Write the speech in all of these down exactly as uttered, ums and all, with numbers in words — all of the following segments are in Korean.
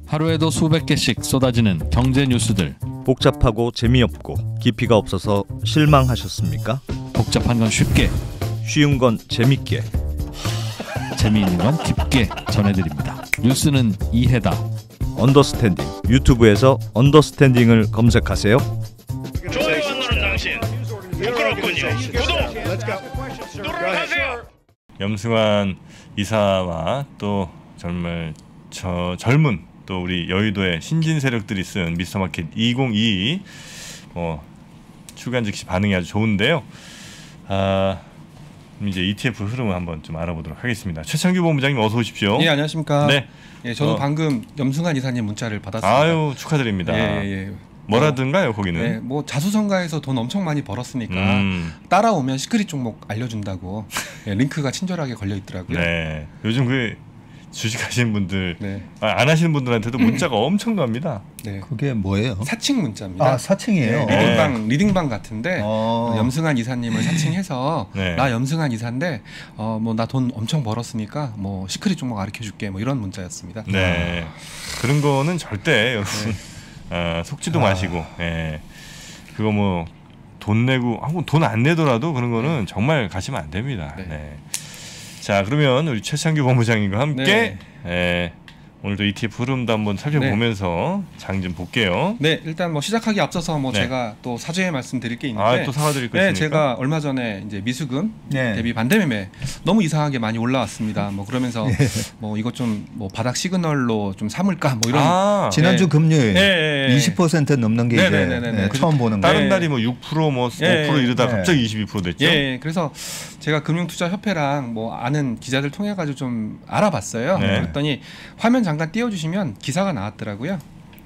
하루에도 수백 개씩 쏟아지는 경제 뉴스들. 복잡하고 재미없고 깊이가 없어서 실망하셨습니까? 복잡한 건 쉽게, 쉬운 건 재밌게, 재미있는 건 깊게 전해드립니다. 뉴스는 이해다. 언더스탠딩. 유튜브에서 언더스탠딩을 검색하세요. 좋아요 안 누른 당신 부끄럽군요. 구독 누르세요. 염승환 이사와 또 정말 저 젊은 또 우리 여의도의 신진 세력들이 쓴 미스터마켓 이천이십이 뭐 출간 즉시 반응이 아주 좋은데요. 아 이제 이티에프 흐름을 한번 좀 알아보도록 하겠습니다. 최창규 본부장님 어서 오십시오. 예, 안녕하십니까. 네. 예, 저는 어. 방금 염승환 이사님 문자를 받았습니다. 아유 축하드립니다. 예, 예. 뭐라든가요 거기는? 네, 뭐 자수성가해서 돈 엄청 많이 벌었으니까 음. 따라오면 시크릿 종목 알려준다고 예, 링크가 친절하게 걸려 있더라고요. 네. 요즘 그 주식하시는 분들 네. 아, 안 하시는 분들한테도 문자가 엄청납니다. 네. 그게 뭐예요? 사칭 문자입니다. 아 사칭이에요. 네, 리딩방 리딩방 같은데 어. 염승환 이사님을 사칭해서 네. 나 염승환 이사인데 어, 뭐 나 돈 엄청 벌었으니까 뭐 시크릿 종목 가르쳐줄게 뭐 이런 문자였습니다. 네. 그런 거는 절대 여러분 어, 속지도 아. 마시고, 예. 그거 뭐 돈 내고, 돈 안 내더라도 그런 거는 정말 가시면 안 됩니다. 네. 네. 자, 그러면 우리 최창규 본부장님과 함께 네. 예, 오늘도 이티에프 흐름도 한번 살펴보면서 장 좀 볼게요. 네, 일단 뭐 시작하기 앞서서 뭐 네. 제가 또 사죄의 말씀드릴 게 있는데, 아, 또 사과드릴 거 네, 있습니까? 제가 얼마 전에 이제 미수금 네. 대비 반대매매 너무 이상하게 많이 올라왔습니다. 뭐 그러면서 네. 뭐 이것 좀 뭐 바닥 시그널로 좀 삼을까 뭐 이런. 아, 지난주 네. 금요일 네, 네, 네. 이십 퍼센트 넘는 게 이제 네네네네. 네, 그- 처음 보는 다른 거예요. 네. 날이 뭐 육 퍼센트 뭐 예, 오 퍼센트 이러다 예. 갑자기 이십이 퍼센트 됐죠? 예, 예, 그래서 제가 금융투자협회랑 뭐 아는 기자들 통해 가지고 좀 알아봤어요. 네. 그랬더니 화면 잠깐 띄워주시면 기사가 나왔더라고요.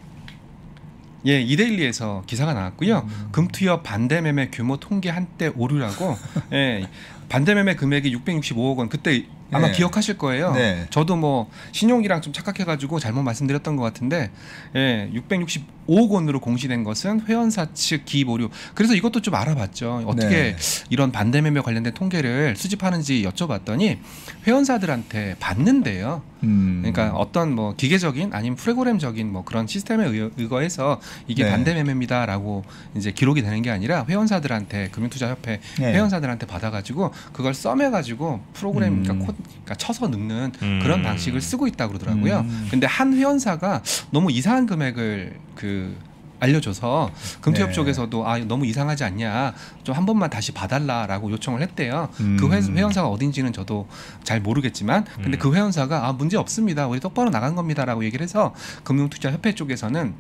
예, 이데일리에서 기사가 나왔고요. 음. 금투협 반대매매 규모 통계 한때 오류라고. 예, 반대매매 금액이 육백육십오억 원. 그때 아마 네. 기억하실 거예요. 네. 저도 뭐 신용이랑 좀 착각해가지고 잘못 말씀드렸던 것 같은데, 예, 육백육십오억 원으로 공시된 것은 회원사 측 기입 오류. 그래서 이것도 좀 알아봤죠. 어떻게 네. 이런 반대매매 관련된 통계를 수집하는지 여쭤봤더니 회원사들한테 받는데요. 음. 그러니까 어떤 뭐 기계적인 아니면 프로그램적인 뭐 그런 시스템에 의- 의거해서 이게 네. 반대매매입니다라고 이제 기록이 되는 게 아니라 회원사들한테 금융투자협회 네. 회원사들한테 받아가지고 그걸 썸해가지고 프로그램 음. 그러니까, 코, 그러니까 쳐서 넣는 음. 그런 방식을 쓰고 있다고 그러더라고요. 음. 근데 한 회원사가 너무 이상한 금액을 그 알려줘서 금투협 네. 쪽에서도 아 너무 이상하지 않냐 좀 한 번만 다시 봐달라라고 요청을 했대요. 음. 그 회, 회원사가 어딘지는 저도 잘 모르겠지만 근데 음. 그 회원사가 아 문제 없습니다 우리 똑바로 나간 겁니다라고 얘기를 해서 금융투자협회 쪽에서는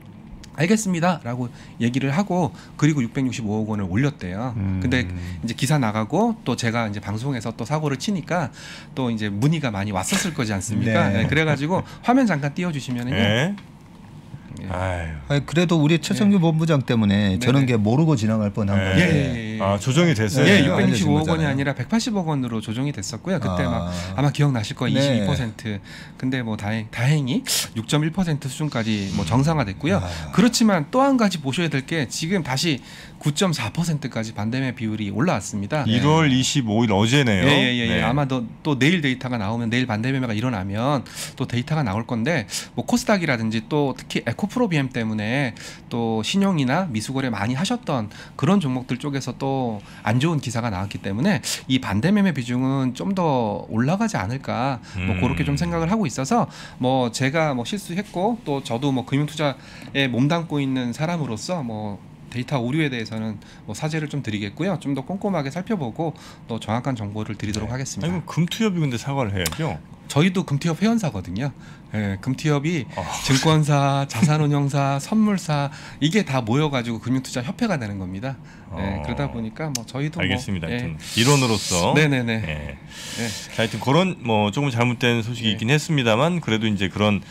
알겠습니다라고 얘기를 하고 그리고 육백육십오억 원을 올렸대요. 음. 근데 이제 기사 나가고 또 제가 이제 방송에서 또 사고를 치니까 또 이제 문의가 많이 왔었을 거지 않습니까? 네. 네, 그래가지고 화면 잠깐 띄워주시면은요. 예. 예. 아유. 아니, 그래도 우리 최성규 본부장 때문에 네. 저런 네. 게 모르고 지나갈 뻔한 네. 건데. 예, 예, 예. 아, 조정이 됐어요. 예, 네, 육백육십오억 원이 거잖아요. 아니라 백팔십억 원으로 조정이 됐었고요. 그때 아. 막 아마 기억나실 거예요. 네. 이십이 퍼센트. 근데 뭐 다행, 다행히 육 점 일 퍼센트 수준까지 뭐 정상화됐고요. 아. 그렇지만 또 한 가지 보셔야 될 게 지금 다시 구 점 사 퍼센트까지 반대매 비율이 올라왔습니다. 일월 이십오일 어제네요. 예예예. 예, 예. 네. 아마 또, 또 내일 데이터가 나오면 내일 반대매매가 일어나면 또 데이터가 나올 건데 뭐 코스닥이라든지 또 특히 에코프로비엠 때문에 또 신용이나 미수거래 많이 하셨던 그런 종목들 쪽에서 또 안 좋은 기사가 나왔기 때문에 이 반대매매 비중은 좀 더 올라가지 않을까 뭐 음. 그렇게 좀 생각을 하고 있어서 뭐 제가 뭐 실수했고 또 저도 뭐 금융투자에 몸담고 있는 사람으로서 뭐 데이터 오류에 대해서는 뭐 사죄를 좀 드리겠고요. 좀 더 꼼꼼하게 살펴보고 또 정확한 정보를 드리도록 하겠습니다. 아니, 금투협이 근데 사과를 해야죠. 저희도 금투협 회원사거든요. 예, 금투협이 아. 증권사, 자산운용사, 선물사 이게 다 모여가지고 금융투자협회가 되는 겁니다. 예, 어. 그러다 보니까 뭐 저희도 알겠습니다. 뭐, 하여튼 일원으로서 예. 네네네. 예. 예. 자, 하여튼 그런 뭐 조금 잘못된 소식이 네. 있긴 했습니다만 그래도 이제 그런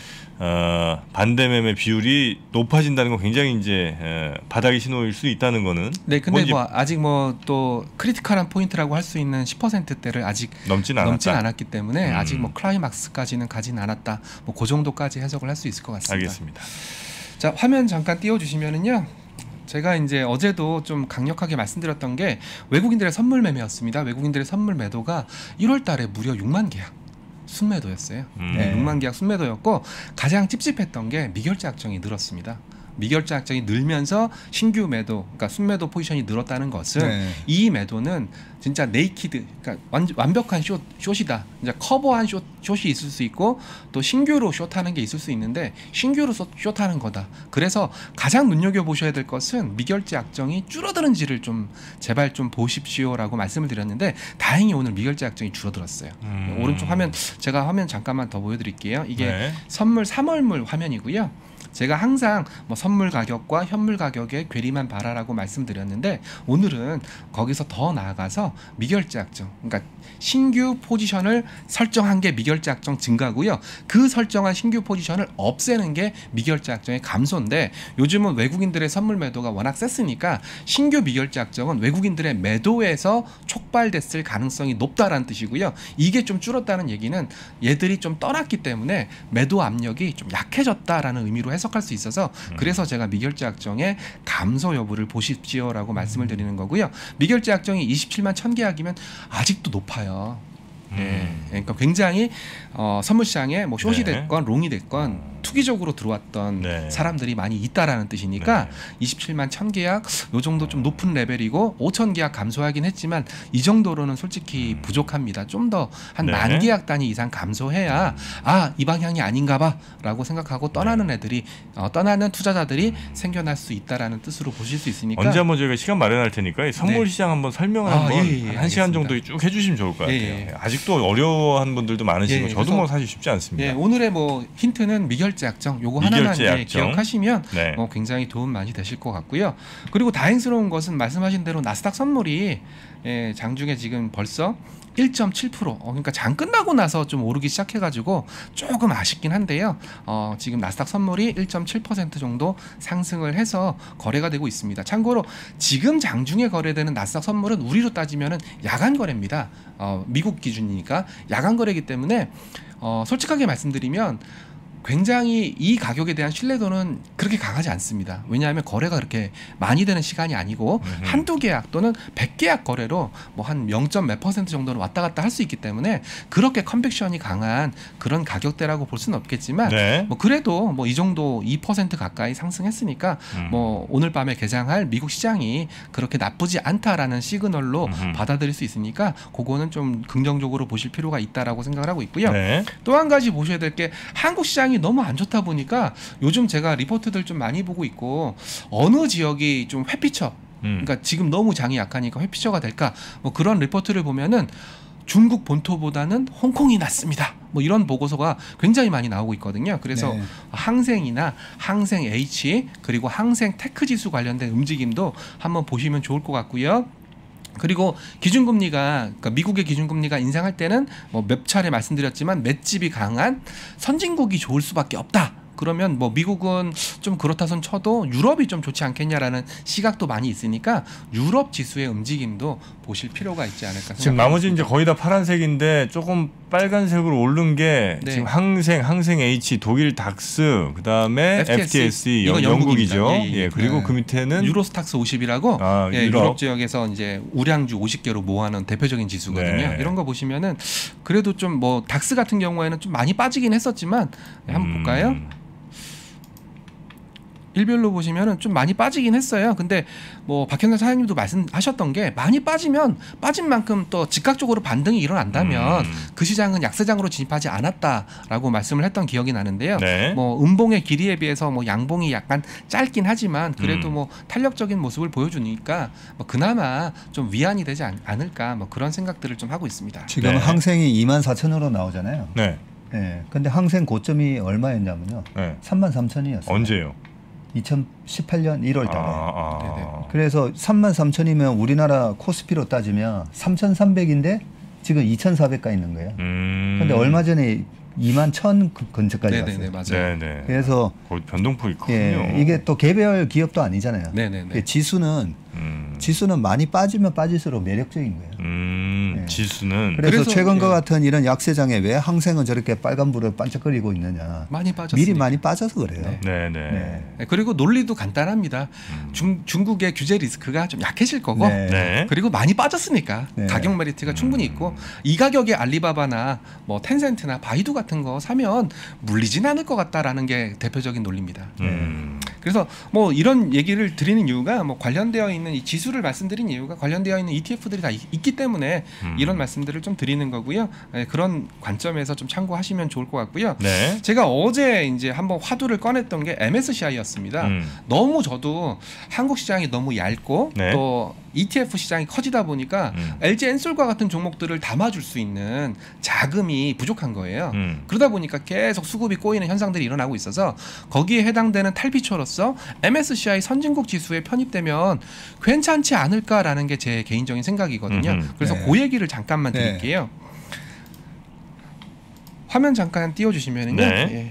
어, 반대매매 비율이 높아진다는 건 굉장히 이제 에, 바닥의 신호일 수 있다는 거는 네, 근데 뭔지 뭐 아직 뭐 또 크리티컬한 포인트라고 할 수 있는 십 퍼센트대를 아직 넘진 않았다. 넘진 않았기 때문에 음. 아직 뭐 클라이막스까지는 가진 않았다. 뭐 그 정도까지 해석을 할 수 있을 것 같습니다. 알겠습니다. 자, 화면 잠깐 띄워주시면은요. 제가 이제 어제도 좀 강력하게 말씀드렸던 게 외국인들의 선물 매매였습니다. 외국인들의 선물 매도가 일월 달에 무려 육만 계약 순매도였어요. 음. 네, 육만 계약 순매도였고 가장 찝찝했던 게 미결제 약정이 늘었습니다. 미결제 약정이 늘면서 신규 매도, 그러니까 순매도 포지션이 늘었다는 것은 네. 이 매도는 진짜 네이키드, 그러니까 완, 완벽한 숏, 숏이다. 이제 커버한 숏, 숏이 있을 수 있고 또 신규로 숏하는 게 있을 수 있는데 신규로 숏, 숏하는 거다. 그래서 가장 눈여겨 보셔야 될 것은 미결제 약정이 줄어드는지를 좀 제발 좀 보십시오라고 말씀을 드렸는데 다행히 오늘 미결제 약정이 줄어들었어요. 음. 오른쪽 화면 제가 화면 잠깐만 더 보여드릴게요. 이게 네. 선물 삼월물 화면이고요. 제가 항상 뭐 선물 가격과 현물 가격의 괴리만 봐라라고 말씀드렸는데 오늘은 거기서 더 나아가서 미결제 약정, 그러니까 신규 포지션을 설정한 게 미결제 약정 증가고요. 그 설정한 신규 포지션을 없애는 게 미결제 약정의 감소인데 요즘은 외국인들의 선물 매도가 워낙 셌으니까 신규 미결제 약정은 외국인들의 매도에서 촉발됐을 가능성이 높다라는 뜻이고요. 이게 좀 줄었다는 얘기는 얘들이 좀 떠났기 때문에 매도 압력이 좀 약해졌다라는 의미로 해석할 수 있어서 그래서 제가 미결제 약정의 감소 여부를 보십시오라고 말씀을 드리는 거고요. 미결제 약정이 이십칠만 천 계약이면 아직도 높아요. 예, 그러니까 굉장히 어, 선물 시장에 뭐 숏이 네. 됐건 롱이 됐건 투기적으로 들어왔던 네. 사람들이 많이 있다라는 뜻이니까 네. 이십칠만 천 계약 요 정도 좀 높은 레벨이고 오천 계약 감소하긴 했지만 이 정도로는 솔직히 부족합니다. 좀 더 한 네. 만 계약 단위 이상 감소해야 아, 이 방향이 아닌가봐라고 생각하고 떠나는 애들이 어, 떠나는 투자자들이 생겨날 수 있다라는 뜻으로 보실 수 있으니까 언제 한번 저희가 시간 마련할 테니까 이 선물 네. 시장 한번 설명을 아, 한번 예, 예, 한 시간 알겠습니다. 정도 쭉 해주시면 좋을 것 같아요. 예, 예. 아직도 어려워하는 분들도 많으시고 예, 저도 그래서- 뭐 사실 쉽지 않습니다. 예, 오늘의 뭐 힌트는 미결제 약정 요거 미결제 하나만 이제 약정. 기억하시면 네. 어, 굉장히 도움 많이 되실 것 같고요. 그리고 다행스러운 것은 말씀하신 대로 나스닥 선물이 예, 장중에 지금 벌써 일 점 칠 퍼센트 어, 그러니까 장 끝나고 나서 좀 오르기 시작해가지고 조금 아쉽긴 한데요. 어, 지금 나스닥 선물이 일 점 칠 퍼센트 정도 상승을 해서 거래가 되고 있습니다. 참고로 지금 장중에 거래되는 나스닥 선물은 우리로 따지면은 야간 거래입니다. 어, 미국 기준이니까 야간 거래이기 때문에 어, 솔직하게 말씀드리면 굉장히 이 가격에 대한 신뢰도는 그렇게 강하지 않습니다. 왜냐하면 거래가 그렇게 많이 되는 시간이 아니고 음흠. 한두 계약 또는 백 계약 거래로 뭐 한 영 점 몇 퍼센트 정도는 왔다 갔다 할 수 있기 때문에 그렇게 컨빅션이 강한 그런 가격대라고 볼 수는 없겠지만 네. 뭐 그래도 뭐 이 정도 이 퍼센트 가까이 상승했으니까 음. 뭐 오늘 밤에 개장할 미국 시장이 그렇게 나쁘지 않다라는 시그널로 음흠. 받아들일 수 있으니까 그거는 좀 긍정적으로 보실 필요가 있다라고 생각을 하고 있고요. 네. 또 한 가지 보셔야 될 게 한국 시장이 너무 안 좋다 보니까 요즘 제가 리포트들 좀 많이 보고 있고 어느 지역이 좀 회피처 음. 그러니까 지금 너무 장이 약하니까 회피처가 될까 뭐 그런 리포트를 보면은 중국 본토보다는 홍콩이 낫습니다. 뭐 이런 보고서가 굉장히 많이 나오고 있거든요. 그래서 네. 항생이나 항생 H 그리고 항생 테크 지수 관련된 움직임도 한번 보시면 좋을 것 같고요. 그리고 기준금리가 그러니까 미국의 기준금리가 인상할 때는 뭐 몇 차례 말씀드렸지만 맷집이 강한 선진국이 좋을 수밖에 없다. 그러면 뭐 미국은 좀 그렇다 손 쳐도 유럽이 좀 좋지 않겠냐라는 시각도 많이 있으니까 유럽 지수의 움직임도 보실 필요가 있지 않을까 생각합니다. 지금 나머지 이제 거의 다 파란색인데 조금 빨간색으로 오른 게 네. 지금 항생, 항생 H, 독일 닥스, 그다음에 에프티에스이, 에프티에스이 이건 영국이죠. 영국입니다. 예, 예, 예. 그리고 네. 그 밑에는 유로스탁스 오십이라고 아, 예, 유럽. 유럽. 지역에서 이제 우량주 오십 개로 모아놓은 대표적인 지수거든요. 네. 이런 거 보시면은 그래도 좀 뭐 닥스 같은 경우에는 좀 많이 빠지긴 했었지만 네, 한번 음, 볼까요? 일별로 보시면은 좀 많이 빠지긴 했어요. 근데 뭐 박현선 사장님도 말씀하셨던 게 많이 빠지면 빠진 만큼 또 즉각적으로 반등이 일어난다면 음. 그 시장은 약세장으로 진입하지 않았다라고 말씀을 했던 기억이 나는데요. 네. 뭐 음봉의 길이에 비해서 뭐 양봉이 약간 짧긴 하지만 그래도 음. 뭐 탄력적인 모습을 보여주니까 뭐 그나마 좀 위안이 되지 않, 않을까 뭐 그런 생각들을 좀 하고 있습니다. 지금 네. 항생이 이만 사천으로 나오잖아요. 네. 예. 근데 항생 고점이 얼마였냐면요. 네. 삼만 삼천이었어요. 언제요? 이천십팔 년 일월 달에. 아, 아. 네네. 그래서 삼만 삼천이면 우리나라 코스피로 따지면 삼천삼백인데 지금 이천사백 가 있는 거예요. 음. 근데 얼마 전에 이만 천 근처까지 네네네 갔어요. 맞아요. 네네. 그래서 거의 변동폭이 크군요. 예, 이게 또 개별 기업도 아니잖아요. 네네네. 그 지수는 음. 지수는 많이 빠지면 빠질수록 매력적인 거예요. 음. 예. 지수는 그래서, 그래서, 최근과 예. 같은 이런 약세장에 왜 항생은 저렇게 빨간불을 반짝거리고 있느냐. 많이 빠졌습니다. 미리 많이 빠져서 그래요. 네. 네, 네. 네. 네, 그리고 논리도 간단합니다. 음. 중, 중국의 규제 리스크가 좀 약해질 거고 네. 네. 그리고 많이 빠졌으니까 네. 가격 메리트가 충분히 있고 이 가격에 알리바바나 뭐 텐센트나 바이두 같은 거 사면 물리진 않을 것 같다라는 게 대표적인 논리입니다. 음. 그래서 뭐 이런 얘기를 드리는 이유가 뭐 관련되어 있는 이 지수를 말씀드린 이유가 관련되어 있는 이티에프들이 다 있, 있기 때문에 음. 이런 말씀들을 좀 드리는 거고요. 네, 그런 관점에서 좀 참고하시면 좋을 것 같고요. 네. 제가 어제 이제 한번 화두를 꺼냈던 게 엠에스시아이였습니다. 음. 너무 저도 한국 시장이 너무 얇고 네. 또 이티에프 시장이 커지다 보니까 음. 엘지엔솔과 같은 종목들을 담아줄 수 있는 자금이 부족한 거예요. 음. 그러다 보니까 계속 수급이 꼬이는 현상들이 일어나고 있어서 거기에 해당되는 탈피처로서 엠에스시아이 선진국 지수에 편입되면 괜찮지 않을까라는 게 제 개인적인 생각이거든요. 음흠. 그래서 네. 그 얘기를 잠깐만 네. 드릴게요. 화면 잠깐 띄워주시면은요. 네. 예.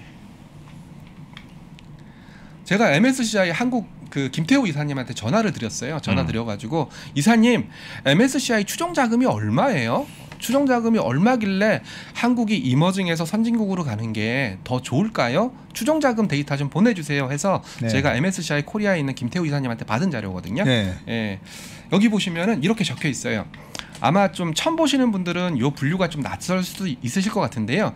제가 엠에스시아이 한국 그 김태우 이사님한테 전화를 드렸어요. 전화 음. 드려가지고 이사님 엠에스시아이 추정 자금이 얼마예요? 추정 자금이 얼마길래 한국이 이머징에서 선진국으로 가는 게 더 좋을까요? 추정 자금 데이터 좀 보내주세요 해서 네. 제가 엠에스시아이 코리아에 있는 김태우 이사님한테 받은 자료거든요. 네. 예. 여기 보시면은 이렇게 적혀 있어요. 아마 좀 처음 보시는 분들은 요 분류가 좀 낯설 수도 있으실 것 같은데요.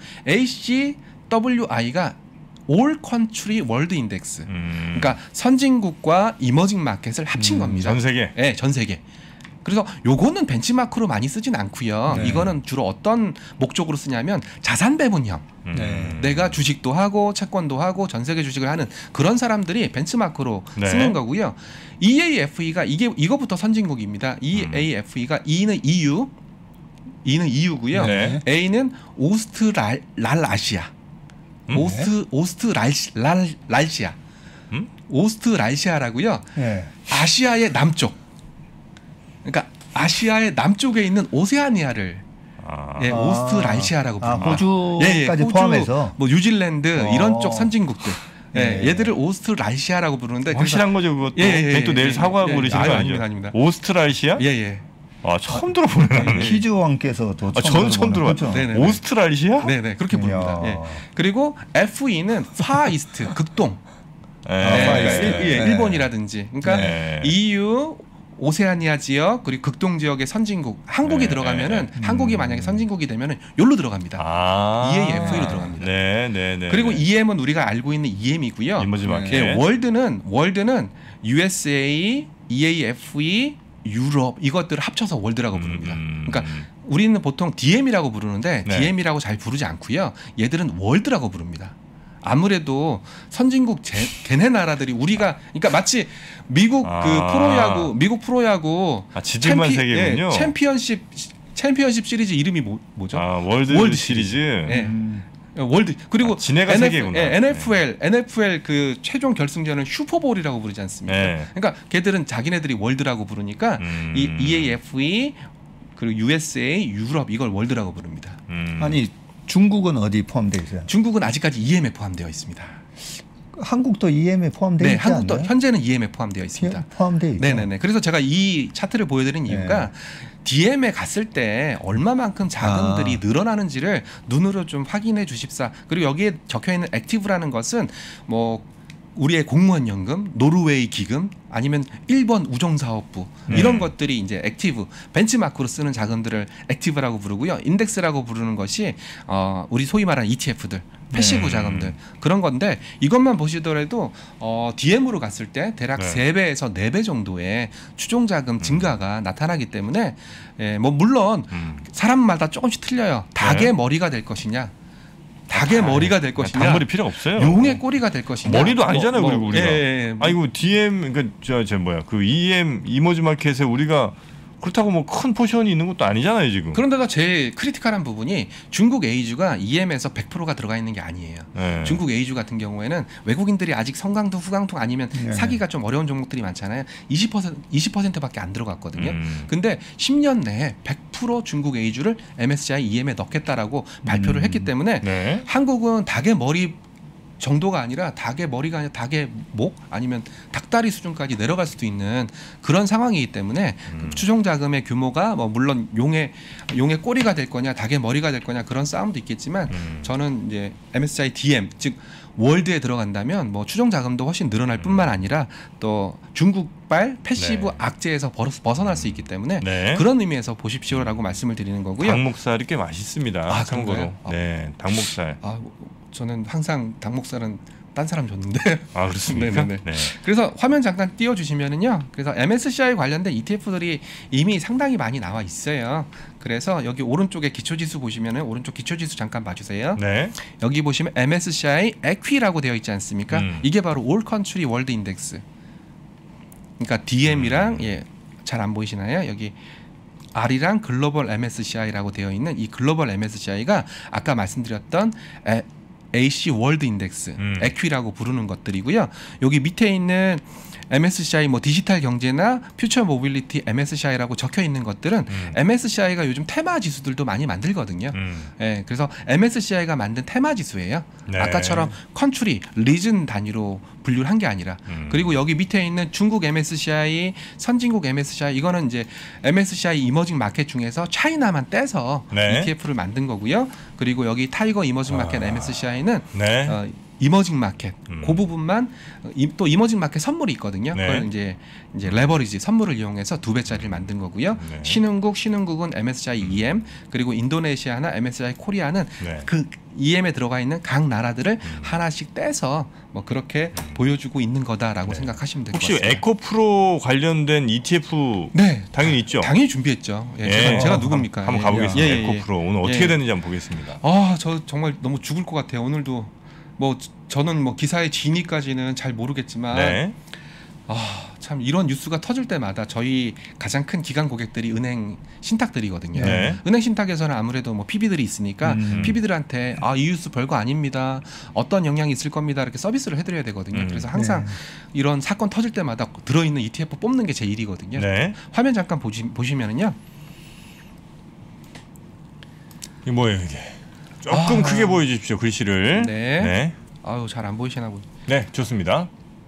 에이씨더블유아이가 All Country World Index. 음. 그러니까 선진국과 이머징 마켓을 합친 음, 겁니다. 전 세계. 네, 전 세계. 그래서 요거는 벤치마크로 많이 쓰진 않고요. 네. 이거는 주로 어떤 목적으로 쓰냐면 자산 배분형. 음. 네. 내가 주식도 하고 채권도 하고 전 세계 주식을 하는 그런 사람들이 벤치마크로 네. 쓰는 거고요. 이에이에프이가 이게 이거부터 선진국입니다. 이에이에프이가 E는 이유, E는 이유고요. 네. A는 오스트랄라시아. 음? 오스트 오스트랄라시아. 음? 오스트랄시아라고요. 네. 아시아의 남쪽. 그러니까 아시아의 남쪽에 있는 오세아니아를 아. 예, 아. 오스트랄시아라고 아, 부릅니다. 호주까지 호주, 포함해서. 뭐 뉴질랜드 어. 이런 쪽 선진국들. 예, 네. 얘들을 오스트랄시아라고 부르는데 확실한 거죠 그것도. 예, 예, 예, 괜히 또 내일 예, 사과하고 예, 그러시는 아유, 거 아니죠? 아닙니다, 아닙니다. 오스트랄시아? 예, 예. 아 처음 들어보네. 퀴즈 왕께서도 아, 저는 처음 들어봐요. 네, 네, 네. 오스트랄시아? 네, 네. 그렇게 부릅니다. 이야. 예. 그리고 에프이는 파이스트, 극동. 예. 아, 예, 파이스트. 그러니까 일, 예, 네. 일본이라든지. 그러니까 네. 이유 오세아니아 지역 그리고 극동 지역의 선진국 한국이 네, 들어가면은 네. 한국이 만약에 선진국이 되면은 여기로 들어갑니다. 아. 이에이에프이로 들어갑니다. 네, 네, 네. 그리고 네. 이엠은 우리가 알고 있는 이엠이고요. 이머지 마켓. 예, 월드는 월드는 유에스에이, 이에이에프이, 유럽 이것들을 합쳐서 월드라고 부릅니다. 음, 그러니까 우리는 보통 디엠이라고 부르는데 네. 디엠이라고 잘 부르지 않고요. 얘들은 월드라고 부릅니다. 아무래도 선진국 제, 걔네 나라들이 우리가 그러니까 마치 미국 아. 그 프로야구 미국 프로야구 아, 지질만 세계군요. 예, 챔피언십 챔피언십 시리즈 이름이 뭐, 뭐죠? 아, 월드, 월드 시리즈. 예. 음. 월드 그리고 아, 지네가 엔에프, 세계구나. 예, 엔에프엘 엔에프엘 그 최종 결승전은 슈퍼볼이라고 부르지 않습니까? 네. 그러니까 걔들은 자기네들이 월드라고 부르니까 음. 이 이에이에프이 그리고 유에스에이 유럽 이걸 월드라고 부릅니다. 음. 아니 중국은 어디 포함되어 있어요? 중국은 아직까지 이엠에 포함되어 있습니다. 한국도 이엠에 포함되어 네, 있지 한국도 않나요? 현재는 이엠에 포함되어 있습니다. 포함되어 있죠. 네네네. 그래서 제가 이 차트를 보여드린 이유가 네. 디엠에 갔을 때 얼마만큼 자금들이 아. 늘어나는지를 눈으로 좀 확인해 주십사. 그리고 여기에 적혀 있는 액티브라는 것은 뭐 우리의 공무원 연금, 노르웨이 기금, 아니면 일본 우정사업부 네. 이런 것들이 이제 액티브 벤치마크로 쓰는 자금들을 액티브라고 부르고요. 인덱스라고 부르는 것이 어, 우리 소위 말하는 이티에프들. 패시브 네. 자금들 그런 건데 이것만 보시더라도 어, 디엠으로 갔을 때 대략 네. 세 배에서 네 배 정도의 추종 자금 증가가 나타나기 때문에 예, 뭐 물론 음. 사람마다 조금씩 틀려요. 닭의 네. 머리가 될 것이냐, 닭의 아, 머리가 될 것이냐, 단머리 필요가 없어요. 용의 꼬리가 될 것이냐. 머리도 아니잖아요, 그리고 우리가. 예, 예, 뭐, 아이고 디엠 그러니까 저, 저 뭐야 그 이엠 이머지 마켓에 우리가 그렇다고 뭐 큰 포션이 있는 것도 아니잖아요 지금. 그런데다 제일 크리티컬한 부분이 중국 에이주가 이엠에서 백 퍼센트가 들어가 있는 게 아니에요. 네. 중국 에이주 같은 경우에는 외국인들이 아직 성강통, 후강통 아니면 네. 사기가 좀 어려운 종목들이 많잖아요. 이십 퍼센트, 이십 퍼센트밖에 안 들어갔거든요. 음. 근데 십 년 내에 백 퍼센트 중국 에이주를 엠에스시아이 이엠에 넣겠다라고 발표를 음. 했기 때문에 네. 한국은 닭의 머리 정도가 아니라 닭의 머리가 아니라 닭의 목 아니면 닭다리 수준까지 내려갈 수도 있는 그런 상황이기 때문에 음. 추종 자금의 규모가 뭐 물론 용의 용의 꼬리가 될 거냐 닭의 머리가 될 거냐 그런 싸움도 있겠지만 음. 저는 이제 엠에스시아이 디엠 즉 월드에 들어간다면 뭐 추종 자금도 훨씬 늘어날 뿐만 아니라 또 중국발 패시브 네. 악재에서 벗어날 수 있기 때문에 네. 그런 의미에서 보십시오라고 말씀을 드리는 거고요. 닭목살이 꽤 맛있습니다. 아, 참고로. 그런가요? 네, 닭목살. 아, 저는 항상 닭목살은 딴 사람 줬는데. 아 그렇습니까? 네네네. 네. 그래서 화면 잠깐 띄워주시면은요. 그래서 엠에스시아이 관련된 이티에프들이 이미 상당히 많이 나와 있어요. 그래서 여기 오른쪽에 기초지수 보시면은 오른쪽 기초지수 잠깐 봐주세요. 네. 여기 보시면 엠에스시아이 에퀴라고 되어 있지 않습니까? 음. 이게 바로 올 컨트리 월드 인덱스. 그러니까 디엠이랑 음. 예, 잘 안 보이시나요? 여기 R이랑 글로벌 엠에스시아이라고 되어 있는 이 글로벌 엠에스시아이가 아까 말씀드렸던 에, 에이씨 월드 인덱스, 음. 에퀴라고 부르는 것들이고요. 여기 밑에 있는 엠에스시아이 뭐 디지털 경제나 퓨처 모빌리티 엠에스시아이라고 적혀 있는 것들은 음. 엠에스시아이가 요즘 테마 지수들도 많이 만들거든요. 음. 예, 그래서 엠에스시아이가 만든 테마 지수예요. 네. 아까처럼 컨트리, 리전 단위로 분류를 한 게 아니라. 음. 그리고 여기 밑에 있는 중국 엠에스시아이, 선진국 엠에스시아이 이거는 이제 엠에스시아이 이머징 마켓 중에서 차이나만 떼서 네. 이티에프를 만든 거고요. 그리고 여기 타이거 이머징 마켓 아. 엠에스시아이는 네. 어, 이머징 마켓 음. 그 부분만 이, 또 이머징 마켓 선물이 있거든요. 네. 그걸 이제 이제 레버리지 선물을 이용해서 두 배짜리를 만든 거고요. 네. 신흥국 신흥국은 엠에스시아이 이엠 그리고 인도네시아나 엠에스시아이 코리아는 네. 그 이엠에 들어가 있는 각 나라들을 음. 하나씩 떼서 뭐 그렇게 보여주고 있는 거다라고 네. 생각하시면 될 것 혹시 같습니다. 에코프로 관련된 이티에프 네, 당연히 있죠. 당연히 준비했죠. 예, 제가, 제가 누굽니까? 한번 예, 가보겠습니다. 예, 예, 예. 에코프로 오늘 어떻게 예. 되는지 한번 보겠습니다. 아, 저 정말 너무 죽을 것 같아요. 오늘도 뭐 저는 뭐 기사의 진위까지는 잘 모르겠지만 네. 아, 참 이런 뉴스가 터질 때마다 저희 가장 큰 기관 고객들이 은행 신탁들이거든요. 네. 은행 신탁에서는 아무래도 뭐 피비들이 있으니까 음. 피비들한테 아, 이 뉴스 별거 아닙니다. 어떤 영향이 있을 겁니다. 이렇게 서비스를 해드려야 되거든요. 음. 그래서 항상 네. 이런 사건 터질 때마다 들어있는 이티에프 뽑는 게 제 일이거든요. 네. 화면 잠깐 보시, 보시면은요. 이게 뭐예요 이게? 조금 아. 크게 보여주십시오 글씨를. 네. 네. 아유, 잘 안 보이시나 보네. 네, 좋습니다.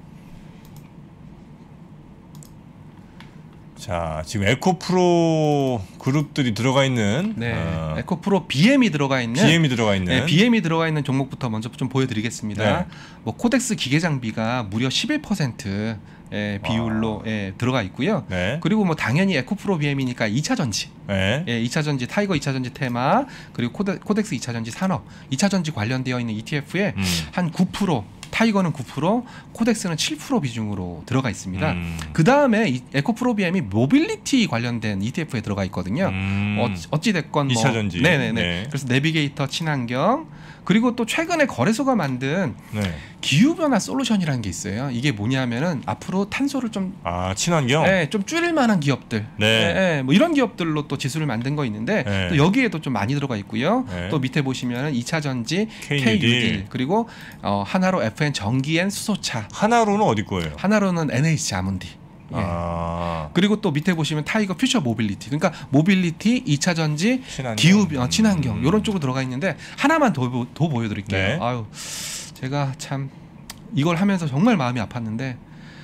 자, 지금 에코프로 그룹들이 들어가 있는 네. 어, 에코프로 비엠이 들어가 있는 비엠이 들어가 있는 네, 비엠이 들어가 있는 종목부터 먼저 좀 보여드리겠습니다. 네. 뭐 코덱스 기계 장비가 무려 십일 퍼센트 의 비율로 예, 들어가 있고요. 네. 그리고 뭐 당연히 에코프로 비엠이니까 이 차 전지, 네. 예, 이 차 전지 타이거 이 차 전지 테마 그리고 코데, 코덱스 이 차 전지 산업, 이 차 전지 관련되어 있는 이티에프에 음. 한 구 퍼센트, 타이거는 구 퍼센트, 코덱스는 칠 퍼센트 비중으로 들어가 있습니다. 음. 그 다음에 에코프로 비엠이 모빌리티 관련된 이티에프에 들어가 있거든요. 음. 어, 어찌 됐건 이 뭐 차 전지. 네네네. 네. 그래서 내비게이터 친환경 그리고 또 최근에 거래소가 만든 네. 기후 변화 솔루션이라는 게 있어요. 이게 뭐냐면은 앞으로 탄소를 좀 아, 친환경. 예, 좀 줄일 만한 기업들, 네. 예, 예, 뭐 이런 기업들로 또 지수를 만든 거 있는데 네. 또 여기에도 좀 많이 들어가 있고요. 네. 또 밑에 보시면은 이 차 전지, K K 뉴딜. 뉴딜 그리고 어, 하나로 에프엔 전기엔 수소차, 하나로는 어디 거예요? 하나로는 엔에이치 아몬디. 예. 아. 그리고 또 밑에 보시면 타이거 퓨처 모빌리티. 그러니까 모빌리티, 이 차 전지, 친환경. 기후 어, 친환경 음. 이런 쪽으로 들어가 있는데 하나만 더, 보- 더 보여드릴게요. 네. 아유, 제가 참 이걸 하면서 정말 마음이 아팠는데.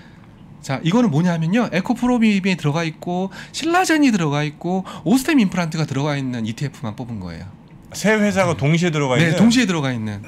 자, 이거는 뭐냐면요. 에코프로비엠이 들어가 있고 신라젠이 들어가 있고 오스템 임플란트가 들어가 있는 이티에프만 뽑은 거예요. 세 회사가 동시에 들어가 네, 있는. 동시에 들어가 있는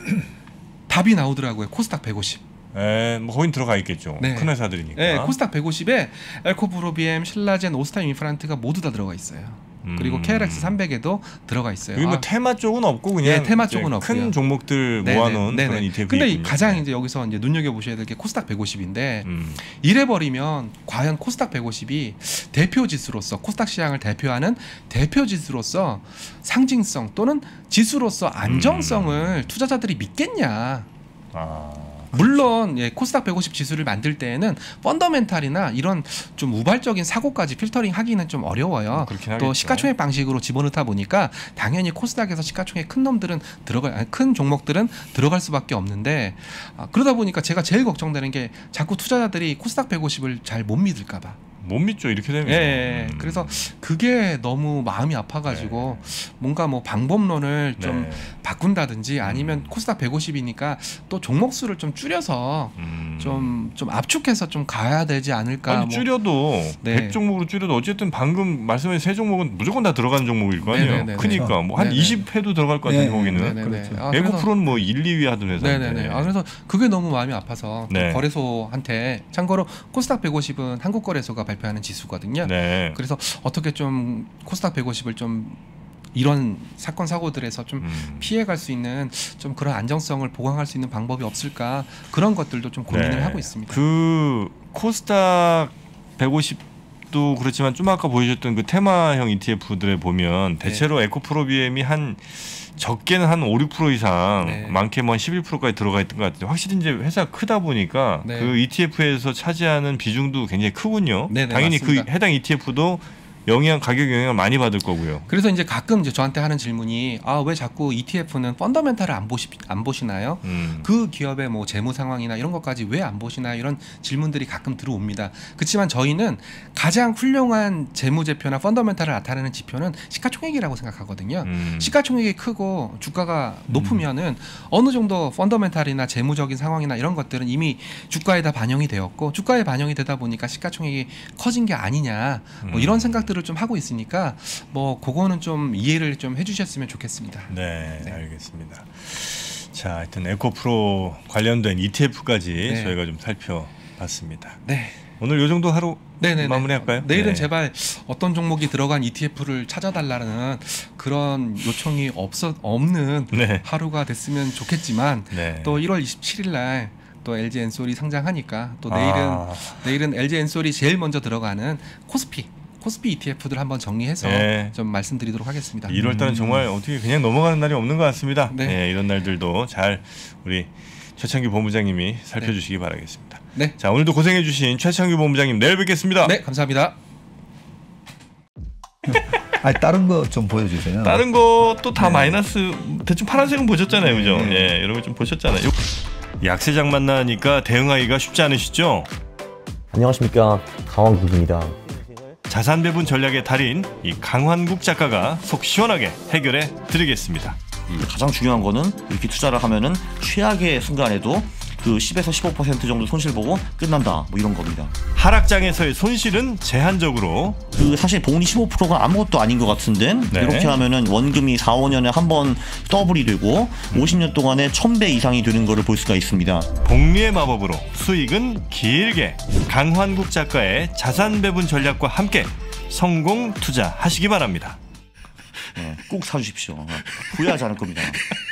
답이 나오더라고요. 코스닥 백오십. 예, 뭐 거긴 들어가 있겠죠. 네. 큰 회사들이니까. 네, 코스닥 백오십에 에코프로비엠, 신라젠, 오스템 임플란트가 모두 다 들어가 있어요. 그리고 음. 케이알엑스 삼백에도 들어가 있어요. 여기 뭐 아, 테마 쪽은 없고 그냥 예, 테마 이제 쪽은 큰 없고요. 종목들 네네, 모아놓은 네네. 그런 이티에프. 근데 이 가장 이제 여기서 이제 눈여겨 보셔야 될 게 코스닥 백오십인데 음. 이래 버리면 과연 코스닥 백오십이 대표 지수로서 코스닥 시장을 대표하는 대표 지수로서 상징성 또는 지수로서 안정성을 음. 투자자들이 믿겠냐? 아. 물론 예, 코스닥 백오십 지수를 만들 때에는 펀더멘탈이나 이런 좀 우발적인 사고까지 필터링 하기는 좀 어려워요. 그렇긴 또 하겠죠. 시가총액 방식으로 집어넣다 보니까 당연히 코스닥에서 시가총액 큰 놈들은 들어갈 아니, 큰 종목들은 들어갈 수밖에 없는데 아, 그러다 보니까 제가 제일 걱정되는 게 자꾸 투자자들이 코스닥 백오십을 잘 못 믿을까봐. 못 믿죠 이렇게 되면. 예, 예. 음. 그래서 그게 너무 마음이 아파가지고 뭔가 뭐 방법론을 좀 네. 바꾼다든지 아니면 코스닥 백오십이니까 또 종목 수를 좀 줄여서 음. 좀, 좀 압축해서 좀 가야 되지 않을까. 아니 뭐. 줄여도 네. 백 종목으로 줄여도 어쨌든 방금 말씀하신 세 종목은 무조건 다 들어가는 종목일 거 아니에요. 네네네네. 크니까 뭐 한 네네. 이십 회도 들어갈 거 같은 네. 종목이는. 네네네. 그렇죠. 아, 그래서- 에코프로는 뭐 일, 이 위 하던 회사인데. 네네네. 아, 그래서 그게 너무 마음이 아파서 또 네. 거래소한테 참고로 코스닥 백오십은 한국거래소가 발표하는 지수거든요. 네. 그래서 어떻게 좀 코스닥 백오십을 좀 이런 사건 사고들에서 좀 음. 피해갈 수 있는 좀 그런 안정성을 보강할 수 있는 방법이 없을까 그런 것들도 좀 고민을 네. 하고 있습니다. 그 코스닥 백오십도 그렇지만 좀 아까 보여줬던 그 테마형 이티에프들에 보면 대체로 네. 에코프로비엠이 한 적게는 한 오, 육 퍼센트 이상 네. 많게 뭐 한 십일 퍼센트까지 들어가 있던 것 같은데 확실히 이제 회사가 크다 보니까 네. 그 이티에프에서 차지하는 비중도 굉장히 크군요. 네네, 당연히 맞습니다. 그 해당 이티에프도 영향 가격 영향을 많이 받을 거고요. 그래서 이제 가끔 이제 저한테 하는 질문이 아 왜 자꾸 이티에프는 펀더멘탈을 안 보시 안 보시나요? 음. 그 기업의 뭐 재무 상황이나 이런 것까지 왜 안 보시나요? 이런 질문들이 가끔 들어옵니다. 그렇지만 저희는 가장 훌륭한 재무제표나 펀더멘탈을 나타내는 지표는 시가총액이라고 생각하거든요. 음. 시가총액이 크고 주가가 높으면은 어느 정도 펀더멘탈이나 재무적인 상황이나 이런 것들은 이미 주가에 다 반영이 되었고 주가에 반영이 되다 보니까 시가총액이 커진 게 아니냐 뭐 이런 음. 생각들을 좀 하고 있으니까 뭐 그거는 좀 이해를 좀 해주셨으면 좋겠습니다. 네, 네. 알겠습니다. 자, 하여튼 에코프로 관련된 이티에프까지 네. 저희가 좀 살펴봤습니다. 네. 오늘 요 정도 하루 네네네. 마무리할까요? 내일은 네. 제발 어떤 종목이 들어간 이티에프를 찾아달라는 그런 요청이 없어 없는 네. 하루가 됐으면 좋겠지만 네. 또 일월 이십칠일 날 또 엘지 엔솔이 상장하니까 또 내일은 아. 내일은 엘지 엔솔이 제일 먼저 들어가는 코스피 코스피 이티에프들 한번 정리해서 네. 좀 말씀드리도록 하겠습니다. 일월 달은 정말 어떻게 그냥 넘어가는 날이 없는 것 같습니다. 네. 네. 이런 날들도 잘 우리 최창규 본부장님이 살펴주시기 바라겠습니다. 네. 자, 오늘도 고생해주신 최창규 본부장님 내일 뵙겠습니다. 네, 감사합니다. 아니 다른 거 좀 보여주세요. 다른 것도 다 네. 마이너스 대충 파란색은 보셨잖아요, 그죠? 네. 예, 이런 거 좀 보셨잖아요. 약세장 만나니까 대응하기가 쉽지 않으시죠? 안녕하십니까, 강원국입니다. 자산 배분 전략의 달인 이 강환국 작가가 속 시원하게 해결해 드리겠습니다. 가장 중요한 거는 이렇게 투자를 하면은 최악의 순간에도 그 십에서 십오 퍼센트 정도 손실 보고 끝난다 뭐 이런 겁니다. 하락장에서의 손실은 제한적으로 그 사실 복리 십오 퍼센트가 아무것도 아닌 것 같은데 네. 이렇게 하면은 원금이 사, 오 년에 한 번 더블이 되고 오십 년 동안에 천 배 이상이 되는 거를 볼 수가 있습니다. 복리의 마법으로 수익은 길게 강환국 작가의 자산 배분 전략과 함께 성공 투자하시기 바랍니다. 네, 꼭 사주십시오. 후회하지 않을 겁니다.